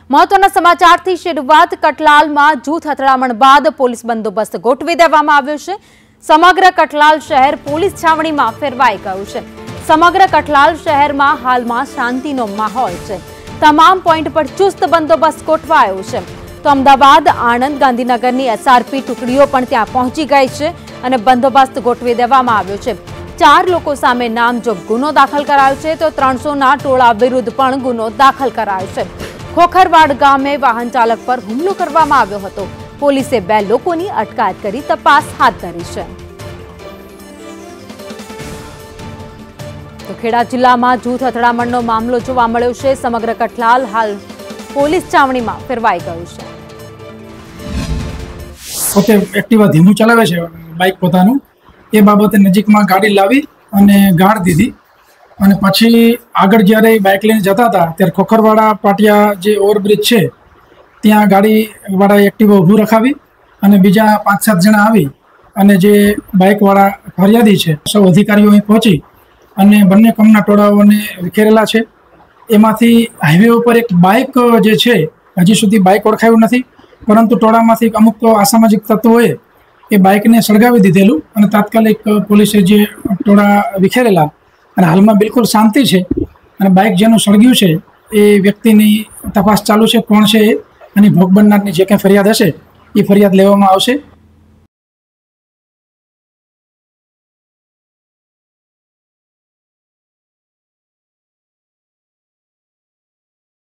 મહત્વના સમાચારથી શરૂઆત કટલાલમાં જૂથ અથડામણ બાદ પોલીસ બંદોબસ્ત ગોઠવી દેવામાં આવ્યો છે। સમગ્ર કટલાલ શહેર પોલીસ છાવણીમાં ફેરવાઈ ગયું છે। સમગ્ર કટલાલ શહેરમાં હાલમાં શાંતિનો માહોલ છે। તમામ પોઈન્ટ પર ચુસ્ત બંદોબસ્ત ગોઠવાયો છે। તો અમદાવાદ, આણંદ, ગાંધીનગરની એસઆરપી ટુકડીઓ પણ ત્યાં પહોંચી ગઈ છે અને બંદોબસ્ત ગોઠવી દેવામાં આવ્યો છે। 4 લોકો સામે નામજોગ ગુનો દાખલ કરાયો છે તો 300ના ટોળા વિરુદ્ધ પણ ગુનો દાખલ કરાયો છે। ખોખરવાડ ગામે વાહન ચાલક પર હુમલો કરવામાં આવ્યો હતો। પોલીસે 2 લોકોની અટકાયત કરી તપાસ હાથ ધરી છે। તો ખેડા જિલ્લામાં જૂથ અથડામણનો મામલો જોવા મળ્યો છે। સમગ્ર કટલાલ હાલ પોલીસ છાવણીમાં ફેરવાઈ ગયું છે। પોતે એક્ટિવા ધીમું ચલાવે છે બાઇક પોતાનું, એ બાબતે નજીકમાં ગાડી લાવી અને ગાળ દીધી અને પછી આગળ જ્યારે બાઇક લઈને જતા હતા ત્યારે ખોખરવાડા પાટિયા જે ઓવરબ્રિજ છે ત્યાં ગાડીવાળા એક્ટિવા ઊભું રખાવી અને બીજા 5-7 જણા આવી અને જે બાઇકવાળા ફરિયાદી છે સૌ અધિકારીઓ અહીં પહોંચી અને બંને કામના ટોળાઓને વિખેરેલા છે। એમાંથી હાઈવે ઉપર એક બાઇક જે છે હજી સુધી બાઇક ઓળખાયું નથી, પરંતુ ટોળામાંથી અમુક અસામાજિક તત્વોએ એ બાઇકને સળગાવી દીધેલું અને તાત્કાલિક પોલીસે જે ટોળા વિખેરેલા અને હાલમાં બિલકુલ શાંતિ છે અને બાઇક જેનું સળગ્યું છે એ વ્યક્તિની તપાસ ચાલુ છે, કોણ છે એ, અને ભોગ બનનારની જે કંઈ ફરિયાદ હશે એ ફરિયાદ લેવામાં આવશે।